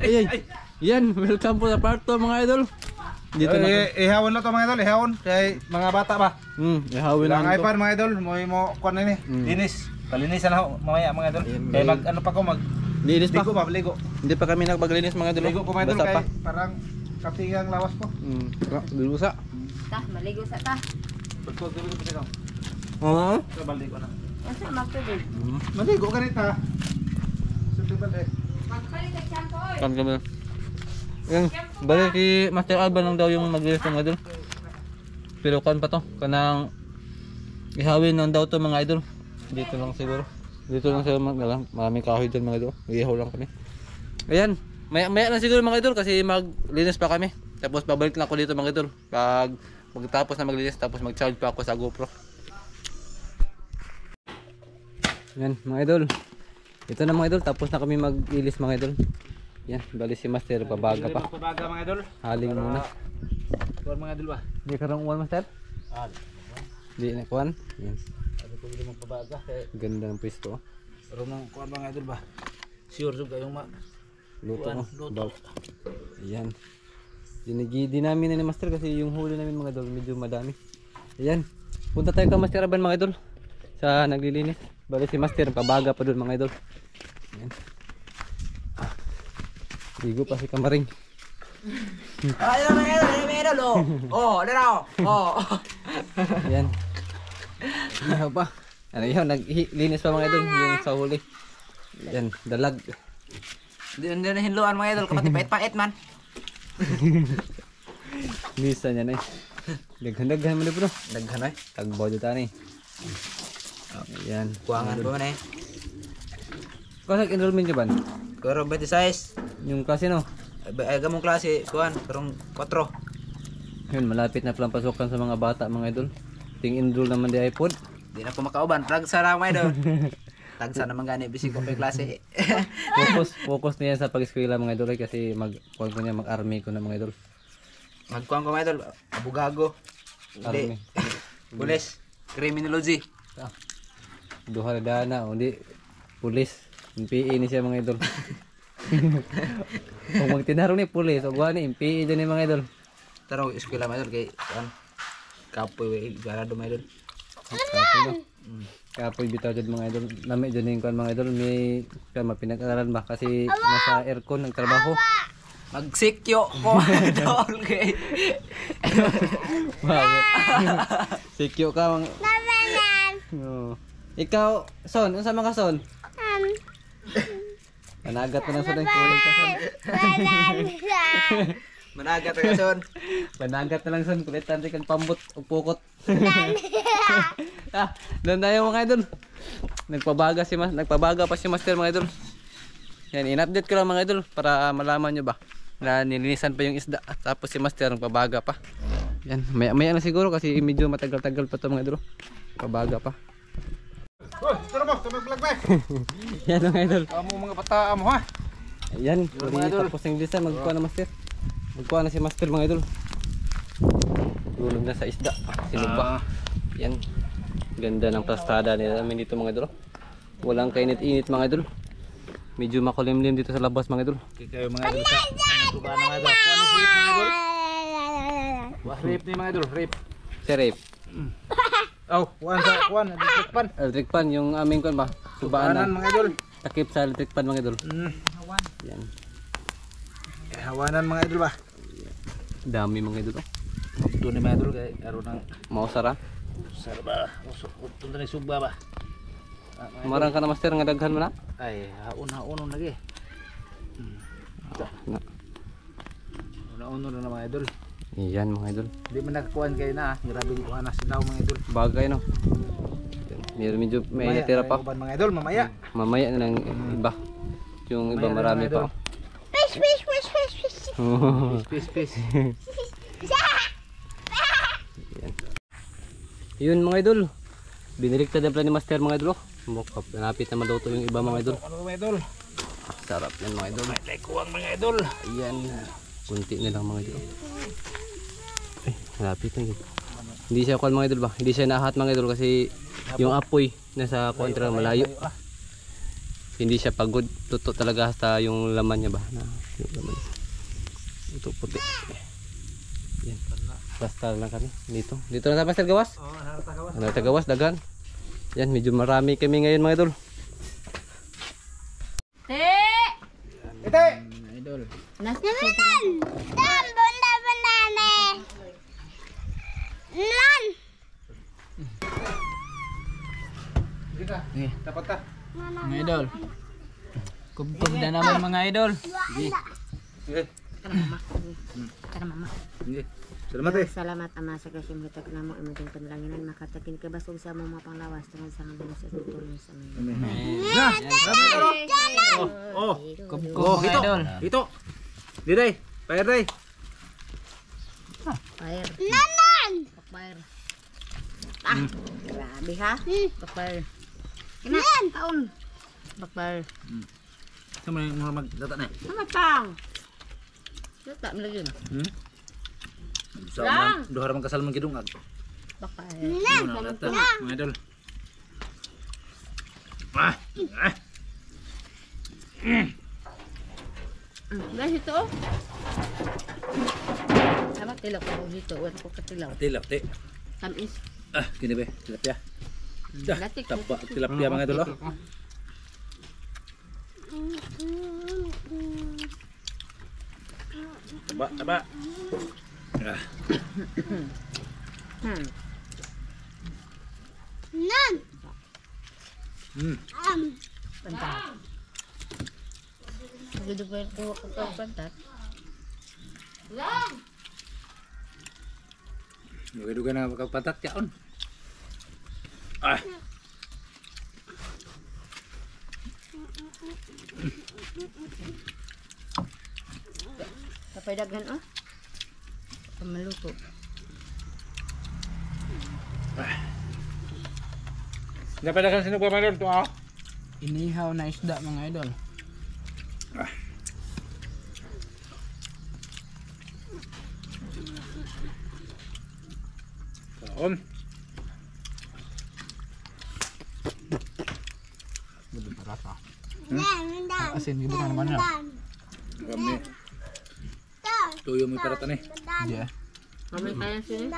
ay. Yan, welcome po sa part 2 mga idol. Dito na. Ihawon na to mga idol, ihawon. Kay mga bata ba? Ihawin na ito. iPad mga idol, mo kuan ni. Linis. Palinisan na mamaya mga idol. Kay mag ano pa ko mag linis pa. Ligo. Hindi pa kami nagpaglinis mga idol. Ligo ko mga idol kay parang katingang lawas po. Bilusa. Tah, maligo sa ta. Pagkod dito pa sila. Oo. Sa balde ko na. Asa magtubig? Maligo ka nita. Sa balde. Magpalit sa shampoo oy. Kan kami. Yan, balik si Master Alban lang daw yung maglinis mga idol. Pero kan pa to, kanang ihawin lang daw to mga idol. Dito lang siguro. Dito lang sa maraming kahoy dyan mga idol. Ihaw lang kami. Ayan, maya na siguro mga idol kasi maglinis pa kami. Tapos babalik lang ako dito mga idol. Pag magtapos na maglinis tapos mag-charge pa ako sa GoPro. Yan mga idol. Ito na mga idol, tapos na kami mag-ilis mga idol. Yan, bali si Master pabaga pa. Pabaga mga idol. Haling muna. Kuan mga idol ba? Di karang uwan Master? Di na kuwan. Yan. Ano ko dili magpabaga kay Ganda ng pwesto. pero nang kuan mga idol ba? Sure jud kayong Luto mo. Ayan. Dinigidi namin na ni Master kasi yung huli namin mga idol medyo madami. Ayan. Punta tayo ka Master Aban mga idol. Sa naglilinis. Bali si Master pabaga pa doon mga idol. Ayan. Ligo pa si Kamaring. Ayun mga idol, oh, dito. Oh. Ayan. Ano pa? Ano yun? Naglinis pa mga idol yung sa huli. Ayan. Dalag. Hindi na hinluan mga idol, kapati pait-pait man. Lisa niya na eh. Daghan-daghan mo na bro. Daghan ay. Tagbaw dito ni. Ayan. Kuangan pa man eh. Kasag enrollment nyo ba? Karo 26. Yung klase no? Ay gamong klase, kuan, karong 4. Yun, malapit na palang pasukan sa mga bata mga idol. Ting enroll naman di iPod. Di na ko makauban, tagsa na mga idol. Tagsa naman gani bisig ko pa klase. Focus niya sa pag-eskwela mga idol kasi mag-kuhan ko niya mag-army ko na mga idol. Magkuhan ko mga idol, abugago. Army. Pulis, criminology. Duha na dana, hindi pulis. PE ni siya mga idol. Kung magtinarong ni pulis, o guha ni PE dyan ni mga idol. Taro eskwela mga idol kay kuan. Kapoy garado mga idol. Kapoy no. Kapoy bitaw dyan mga idol. Nami dyan yung kuhan mga idol. May mapinag-aralan ba kasi nasa aircon nagtrabaho. Magsikyo ko idol kay. Sikyo ka mga. Ikaw, Son, unsa man ka Son? Managat mo ng son ay kulang ka son. Managat ka son. Managat na lang son, kulitan rin kang pambot o pukot. Doon tayo mga idol. Nagpabaga pa si Master mga idol. Yan, in-update ko lang mga idol para malaman nyo ba na nilinisan pa yung isda. Tapos si Master nagpabaga pa. Yan, maya na siguro kasi medyo matagal-tagal pa to mga idol. Pabaga pa. Hoy, tara mo, tumig-vlog ba? Yan mga idol. Amo mga bata mo ha. Ayan, tapos yung lisan, magkuha na Master. Magkuha na si Master mga idol. Tulog na sa isda. Sinugba. Yan. Ganda ng plastada nila namin dito mga idol. Walang kainit-init mga idol. Medyo makulimlim dito sa labas mga idol. Kayo mga idol sa tuba mga idol. Kuan ni rape mga idol. Wah, rape ni mga idol, rape. Si Rape. Oh, kuan, electric pan. Electric pan, yung aming kuan ba? Subaanan mga idol. Takip sa electric pan mga idol. Yan. Hawanan mga idol ba? Dami mga idol. Ito ni mga idol kay aron nang Mausara. sarba. Ito na suba ba? Marang ka na Master nga daghan mo na? Ay, haon lagi. Una-uno na mga idol. Yan mga idol. Di man nakakuan kayo na, grabing kuha na sila mga idol. Bagay no. Medyo may natira pa. Mga idol, mamaya. Mamaya na lang iba. Yung iba marami pa. Peace. Yun mga idol. Biniligtad na pala ni Master mga idol. Napit na maluto yung iba mga idol. Ano mga idol? Sarap yan mga idol. May kuwang mga idol. Ayan. Kunti na lang mga idol. Malapit na yun. Hindi siya kuhan mga idol ba? Hindi siya nahat mga idol kasi yung apoy nasa kontra malayo. Hindi siya pagod. Tuto talaga hasta yung laman niya ba? Yung laman. Ito puti. Yan. Basta lang kami dito. Dito na tayo Master Gawas. Tagawas dagan. Yan, medyo marami kami ngayon mga idol. Idol. Nasa Dapat ta. Mga idol. Kubkob na naman mga idol. Tara mama. Salamat eh. Salamat Ama sa grasya mo hitag namo imong pandalanginan makatakin ka basog sa mga panglawas tungod sa ngala sa tulong sa amin. Kubkob mga idol. Ito. Diday. Payar day. Fire. Nanan. Fire. Grabe ha. Fire. Kina taon. Fire. Sama yung magdata na. Sama pang. Data mo lagi na. Sa duha man kasal man kidungag. Fire. Mga idol. Dahil ito oh. Sama tilaw ko dito. Wala ko katilaw. Tilapti. Tamis. Kini be, tilapia. Dah, Latik. tapa tilapia mga idol. Taba. Pantat. Gusto ko yung kuha ko ng pantat. Duga-duga na magpatat yaon. Kapay daghan oh. Pamaluto. Dapat kan sino pa mga idol to ah. Inihaw na isda mga idol. Kaon. Buti parasa. Asin gitu kan mana? Kami. Tuyo mo paratan eh. Dia. Kami kaya sini.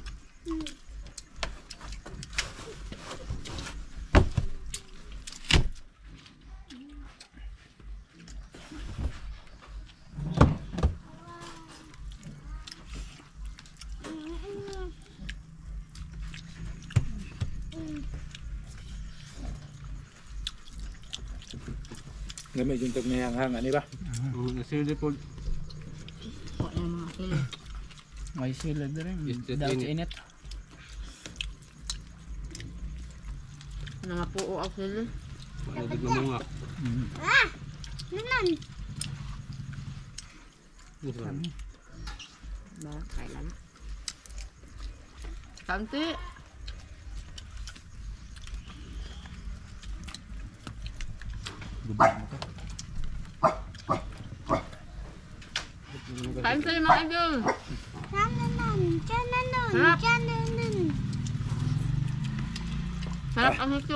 Gamay juntag na hanghang ani ba? Sili po. Kok na mga kilo. May sila din. Istit Daw init. init. Nangapuo ako sila. Nadig na mga. Ba, kailan? Kanti. Kain sa'yo mga idol. Sarap. Sarap ang hito.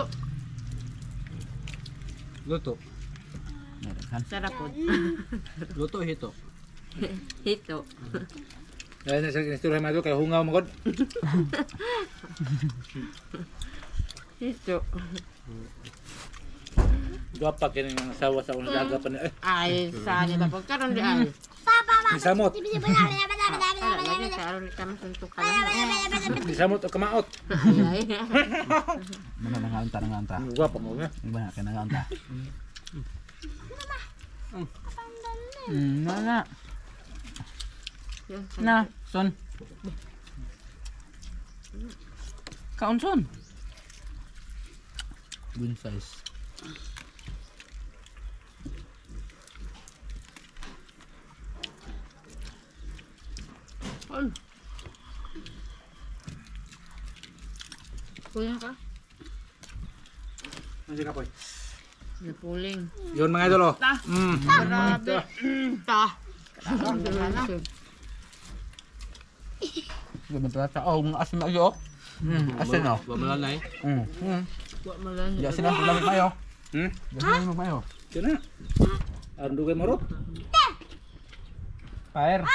Luto. Sarap po. Luto hito. Hito. Dahil na sa istorya mga idol kay hungaw mo god. Hito. Guwapa kini ang asawa sa unang daga pa ni eh. Ay, saan ba pagkaroon di ay? Isamot. Wala lagi sa aron kami suntukan. Isamot o kamaot. Ay. Mana nanganta. Guwapa mo nga. Iba ka nanganta. Na. Na, son. Kaon son. Good size. Kuya ka? Ano ka poy? Napuling. Yun mga idol oh. Grabe. Ta. Gumitra sa mga asin na iyo. Asin oh. Babalanay. Wa malay. Ya sila lamig mayo. Gano'n mo kayo? Kena. Ando kay marot. Pair.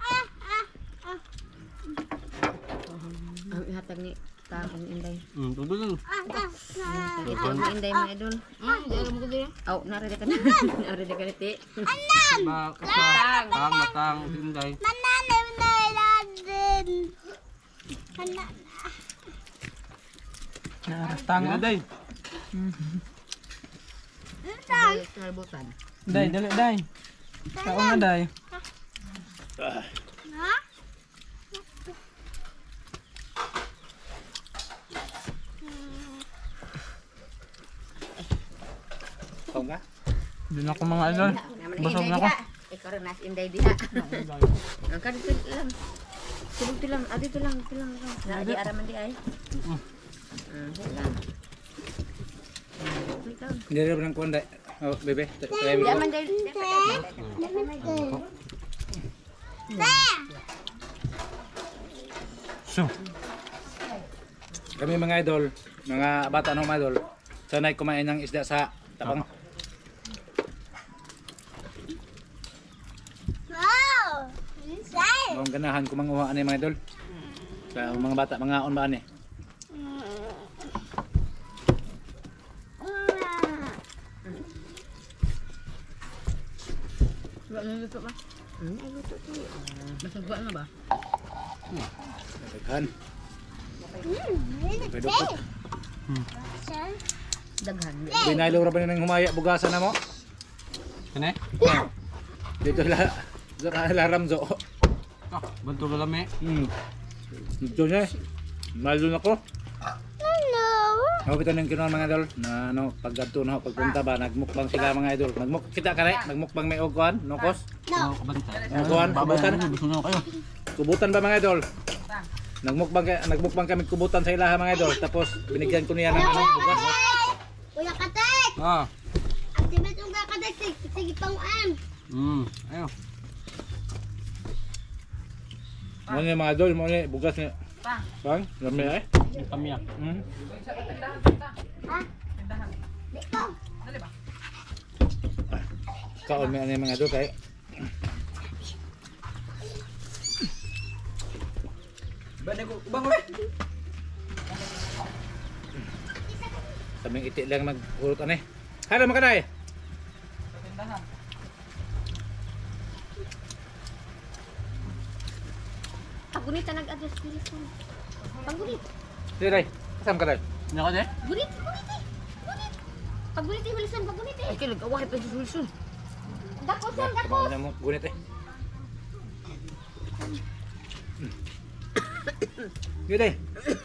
Ang ihatag ni Takong Inday. Tudo. Ito ang Inday mga idol. Di alam ko din. Aw, narida ka na. Narida ka na, ti. Matang, tinday. Tanga. Tinday. Sarbutan. Day, dali, day. Kaon na, day. Tong ka? Doon ako mga idol. Busog na ako. Ikaw rin nas Inday diha. Ang kadito lang. Sulog ti lang. Dito lang. Na di araman di ay. Lang. Hindi rin ng kuwan day. Oh, bebe. Yaman dahil. So, Kami mga idol, mga bata ng mga idol, sanay kumain ng isda sa tapang. Ang ganahan ko manguha ani mga idol. Sa mga bata, mga on ba ani? Wala na luto ba? Masagwa na ba? Daghan. Pedok. Daghan. Binaylo ra ba nang humaya bugasan na mo? Kani? Dito la ramzo. Bantu ka lami. Dito niya. Malo na ko. Ako kita ng kinuha mga idol na ano paggadto na pagpunta ba nagmukbang sila mga idol. Kita ka nagmukbang may ogkuan, nokos. Kabanta. Ogkuan, kubutan. Gusto na kayo. Kubutan ba mga idol? Nagmukbang kami kubutan sa ilaha mga idol. Tapos binigyan ko niya ng ano, bugas. Kuya Katek! Ah. Activate yung Kuya Katek. Sige pang Ayo. Mo ni mga idol, mo ni bugas ni. Bang, lami ay. Kamiya. Dito. Kaon mi ani mga idol kay. Kaming iti lang magurot ani. Hala makanay. Pagunit na nag-address ko dito. Pagunit. Sige dai. Kasam ka dai. Nako de? Gunit. Pagunit yung Wilson. Pagunit eh. Ay, kilag-awahay pa si Wilson. Dapos yan, dapos. Kamo mo gunit eh. Sige dai.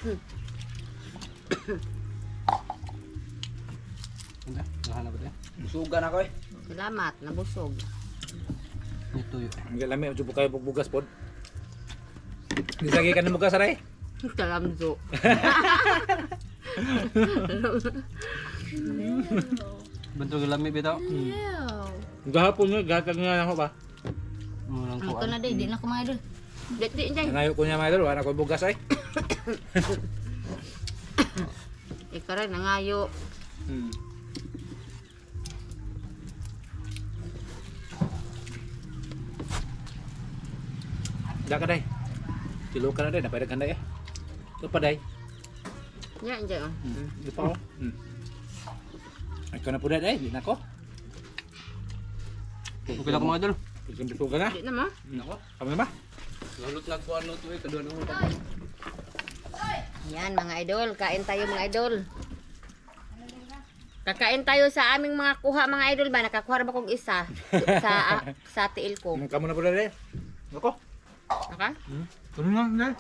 Anda, nahanap ba de? Sugan ako eh. Salamat, nabusog. Ito yun. Ang lami ujo kayo bugas pod. Disagi ka ng bugas aray. Kalamzo. Bantu ka lami bitaw. Gahapon nga gatag nga ako ba. Mulang Ito kuan. na day, di na kumain doon. Di, Nangayo ko niya mga idol, wala ko bugas ay. Ikaw rin, nangayo. Da ka day. Kilo ka na day, napayag ka na eh. Ito pa day. Yan, dyan. Ito pa ako. Ay ka na po day, di na ko. Okay lang ko mga idol. Gusto ka na. Di na mo. Nako, kami na ba? Lalot na kuan no to eh kadua no. Yan mga idol, kain tayo mga idol. Kakain tayo sa aming mga kuha mga idol ba? Nakakuha ba kong isa sa tiil ko. Kamu na po day. Nako. Naka? tuloy nga, day.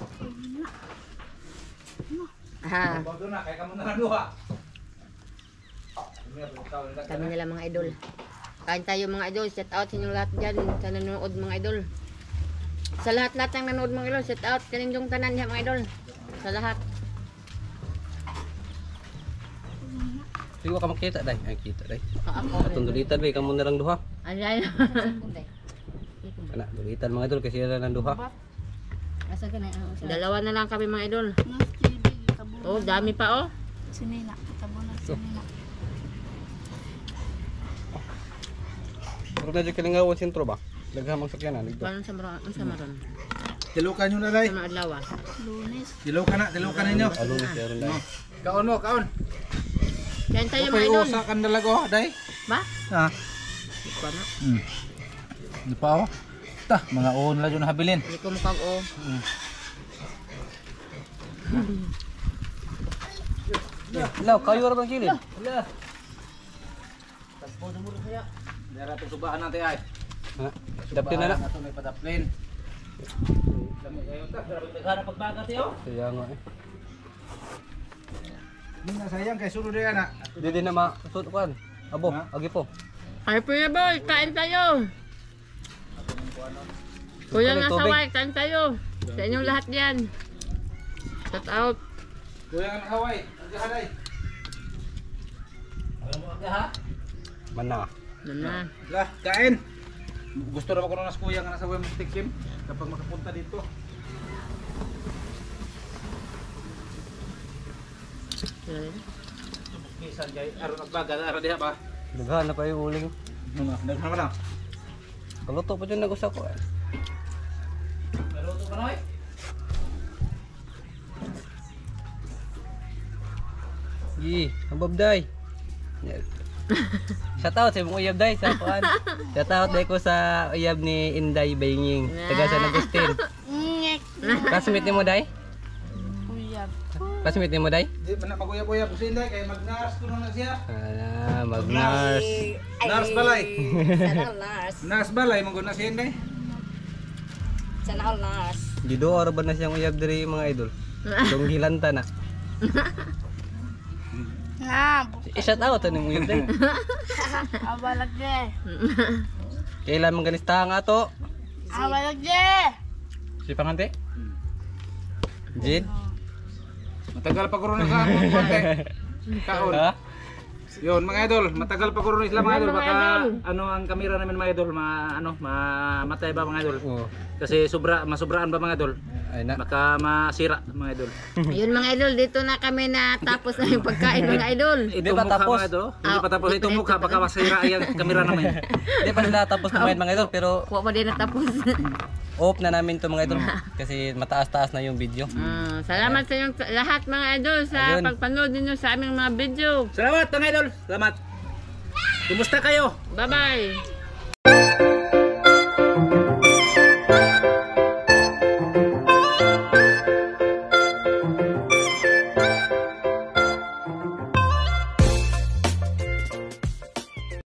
Aha, Bago na, kaya kamu na lang duha. kami nila mga idol. Kain tayo mga idol. Shout out sa inyong lahat dyan sa nanonood mga idol. Sa lahat-lahat ng nanonood mga idol. Shout out kaninyong tanan niya mga idol. Sa lahat. Sigo ka makita day. Ay kita day. Ako Atong dulitan bay kamo na lang duha. Ayan. Kana dulitan mga idol kasi ra nang duha. Dalawa na lang kami mga idol. Oh, dami pa oh. Huwag na dyan kalingawan sentro ba? Naghamang sakyanan dito. Paano sa maron? Ang sa maron? Tilukan nyo na, day. Sa mga adlaw. Tilukan ninyo. Alunis na rin dahil. Kaon mo, kaon. Kain tayo mga Kapay idol. usa kan dalago, day. Ba? Ha? Paano? Di pa ako. Ta, mga uon lang yun habilin. Hindi ko mukhang o. Law, kayo rin bang kilid? Wala. Taspo sa muro kaya. Dara to subahan natin ay. Ha? Dapin na na. Nato may padaplin. Dami kayo ta, grabe taghana pagbagat yo. Kaya nga eh. Hindi na sayang kay sunod yan na. Hindi na masutukan. Abo, Ha? agi po. Ay, Kuya Boy, kain tayo. Kuya nga Tubig. saway, kain tayo. Sa inyong lahat yan. Shout out. Kuya nga nakaway, agahanay. Alam mo aga ha? Mana. Nana. Lah, kain. Gusto na ako nung nas kuya nga nasa Wem Tikim kapag makapunta dito. Bisan jay aron agbaga aron diha ba? Daghan na pa yung uling. Naghan na. Kaluto pa dyan nagusa ko eh. Naluto ka na oy. Gi, ang babday. Yes. Shout out sa mong uyab day sa kuan. Shout out day ko sa uyab ni Inday Bayinging, taga San Agustin. Classmate ni mo day? Uyab. Classmate ni mo day? Di man maguyab-uyab si Inday kay mag-nurse kuno na siya. Ah, mag-nurse. Nurse balay. Sana all nurse. Nurse balay mong na si Inday. Sana all nurse. Gido ora ba na siyang uyab diri mga idol? Dong hilanta na. Nga, I-shout out ani mo uyab day. abalag je. Kailan man ganista nga to? Abalag je. Si pangante? Jin? Matagal pa kuno na sa ano konti. Kaon. Ha? Yun mga idol, matagal pa kuno sila mga idol Mga baka idol. ano ang kamera namin mga idol, mamatay ba mga idol? Oo. Kasi masubraan ba mga idol? Ay na. Baka masira mga idol. Ayun mga idol, dito na kami na tapos na yung pagkain mga idol. Hindi Itong pa mukha tapos. mga idol, hindi pa tapos itong mukha baka masira yung kamera namin. Hindi pa sila tapos kumain mga idol pero Kuha pa din na tapos. off na namin to mga idol kasi mataas-taas na yung video. Salamat sa inyong lahat mga idol sa Ayun. pagpanood ninyo sa aming mga video. Salamat mga idol, salamat. Kumusta kayo? Bye-bye!